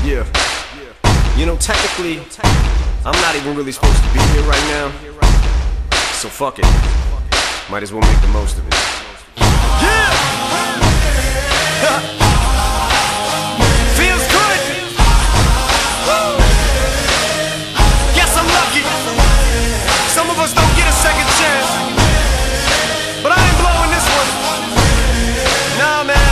Yeah. You know, technically, I'm not even really supposed to be here right now. So fuck it. Might as well make the most of it. Yeah! Feels good! Woo! Guess I'm lucky. Some of us don't get a second chance. But I ain't blowing this one. Nah, man.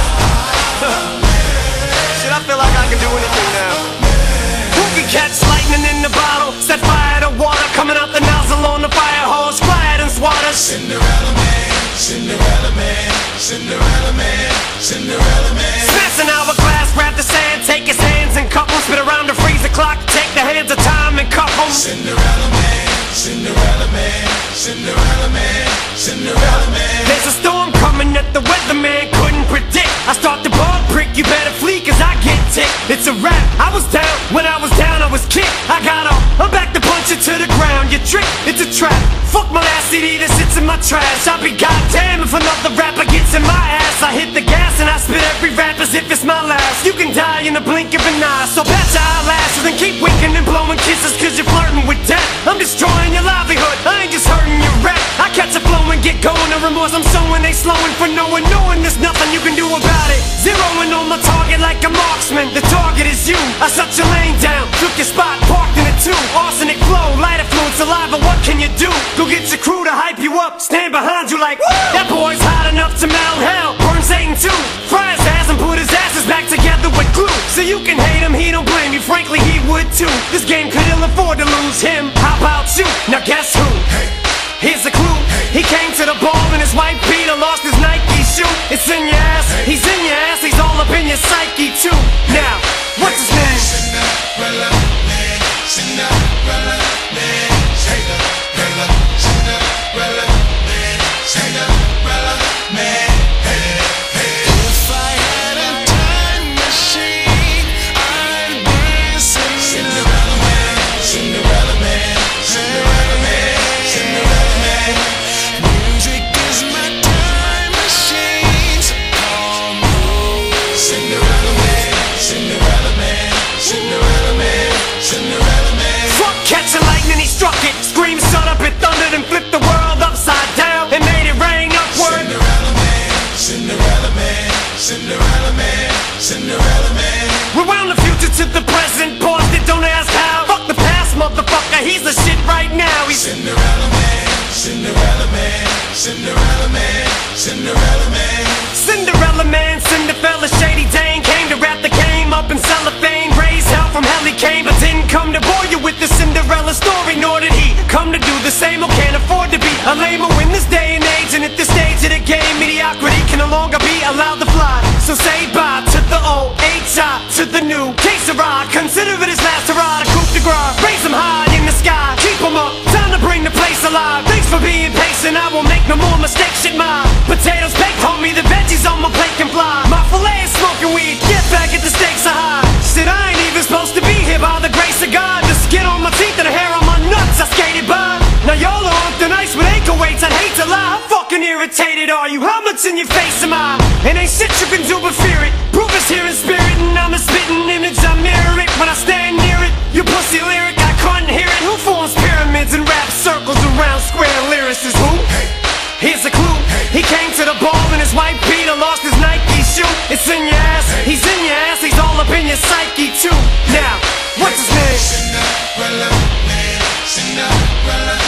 Shit, I feel like I can do anything now. Who can catch lightning in the bottle? Set fire to water coming out the nozzle on the fire hose. Quiet and swatter. Cinderella man, Cinderella man, Cinderella man, Cinderella man. Smash an hourglass, grab the sand, take his hands and cup 'em. Spit around the freezer clock, take the hands of time and cuff 'em. Cinderella man, Cinderella man, Cinderella man, Cinderella man. There's a storm coming that the weatherman couldn't predict. I start the ball prick, you better flee cause I get ticked. It's a rap, I was down, when I was down I was kicked. I got up, I'm back to punch it to the ground. You trick, it's a trap. Fuck my last CD that sits in my trash. I'll be goddamn if another rapper gets in my ass. I hit the gas and I spit every rap as if it's my last. You can die in the blink of an eye, so bat your eyelashes and keep winking and blowing kisses cause you're flirting with death. I'm destroying your livelihood, I ain't just hurting your rap. I catch a flow and get going, the remorse I'm sowing, they slowing for knowing there's nothing you can do about it. Zeroing on my target like a marksman, the target is you. I shut your lane down, took your spot, parked in it too. Arsenic flow, light affluent saliva, what can you do? Go get your crew to hype you up, stand behind you like, woo! That boy's hot enough to melt hell, burn Satan too. Fry his ass and put his asses back together with glue. So you can hate him, he don't blame you, frankly he would too. This game could ill afford to lose him, how about you? Now guess who? Here's a clue, he came to the ball in his white beater, lost his Nike shoe. It's in your ass, he's in your ass, he's all up in your psyche too. Now, what's his name? Cinderella man, Cinderella man, Cinderella, Cinderella man, Cinderella man. If I had a time machine, I'd bring Cinderella man, Cinderella man, Cinderella man, Cinderella man. Music is my time machine, so call me Cinderella man, Cinderella man, Cinderella man, Cinderella man. Fuck catching lightning, he struck it. Scream, shut up, it thundered and flipped the world upside down and made it rain upward. Cinderella man, Cinderella man, Cinderella man, Cinderella man. Rewound the future to the present, paused it, don't ask how. Fuck the past, motherfucker, he's the shit right now. He's Cinderella man, Cinderella man, Cinderella man, Cinderella man. Cinderella man, Cinderella, Shady Dane came to rap the game up in cellophane. Raised hell from hell he came, but didn't come to bore you with the Cinderella story. Nor did he come to do the same or can't afford to be a lamer in this day and age. And at this stage of the game, mediocrity can no longer be allowed to fly. So say bye to the old H.I. to the new K-Sarah. Consider it his last hurrah to coup de grace. Raise him high in the sky, keep him up, time to bring the place alive. Thanks for being patient, I won't make no more mistakes. Shit, my potatoes baked, homie, the veggies on my plate can fly. My filet is smoking weed, get back at the stakes are high. Shit, I ain't even supposed to be here by the grace of God. The skin on my teeth and the hair on my nuts, I skated by. Now y'all are on thin ice with ankle weights, I'd hate to lie. How fucking irritated are you? How much in your face am I? And ain't shit you can do but fear it. Proof is here in spirit and I'm a spitting image, I mirror it when I stand near it. You pussy lyric, I couldn't hear it. Who forms pyramids and rap circles around square lyricists? Who? Here's a clue, he came to the ball in his white beater, lost his Nike shoe. It's in your ass, he's in your ass, he's all up in your psyche too. Now, what's his name? Cinderella man, Cinderella